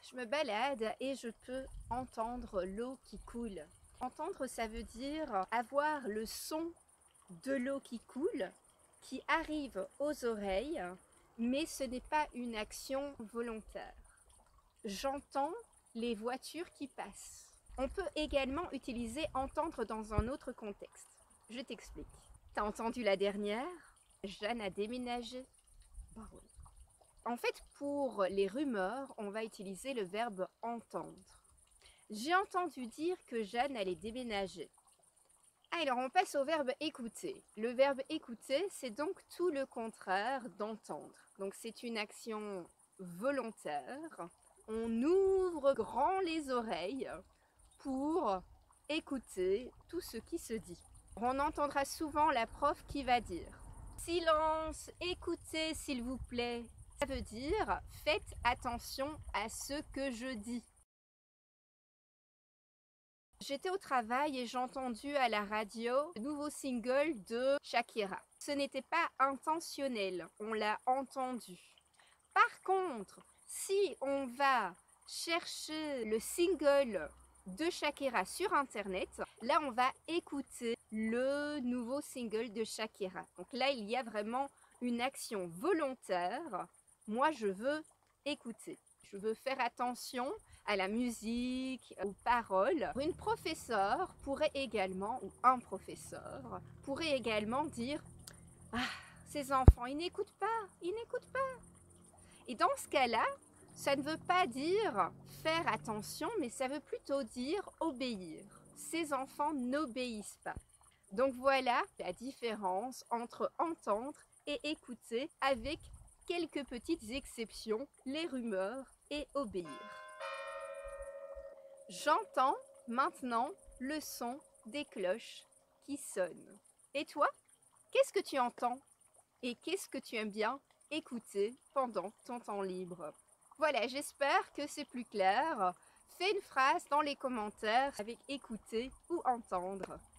Je me balade et je peux entendre l'eau qui coule. Entendre, ça veut dire avoir le son de l'eau qui coule, qui arrive aux oreilles, mais ce n'est pas une action volontaire. J'entends les voitures qui passent. On peut également utiliser entendre dans un autre contexte. Je t'explique. T'as entendu la dernière? Jeanne a déménagé. Bah oui. En fait, pour les rumeurs, on va utiliser le verbe entendre. J'ai entendu dire que Jeanne allait déménager. Alors, on passe au verbe écouter. Le verbe écouter, c'est donc tout le contraire d'entendre. Donc, c'est une action volontaire. On ouvre grand les oreilles pour écouter tout ce qui se dit. On entendra souvent la prof qui va dire « Silence, écoutez s'il vous plaît ». Ça veut dire « Faites attention à ce que je dis ». J'étais au travail et j'ai entendu à la radio le nouveau single de Shakira. Ce n'était pas intentionnel, on l'a entendu. Par contre, si on va chercher le single de Shakira sur internet, là on va écouter le nouveau single de Shakira. Donc là il y a vraiment une action volontaire. Moi je veux écouter. Je veux faire attention à la musique, aux paroles. Une professeure pourrait également, ou un professeur, pourrait également dire « Ah, ces enfants, ils n'écoutent pas, ils n'écoutent pas ». Et dans ce cas-là, ça ne veut pas dire faire attention, mais ça veut plutôt dire obéir. Ces enfants n'obéissent pas. Donc voilà la différence entre entendre et écouter avec quelques petites exceptions, les rumeurs et obéir. J'entends maintenant le son des cloches qui sonnent. Et toi, qu'est-ce que tu entends? Et qu'est-ce que tu aimes bien écouter pendant ton temps libre? Voilà, j'espère que c'est plus clair. Fais une phrase dans les commentaires avec écouter ou entendre.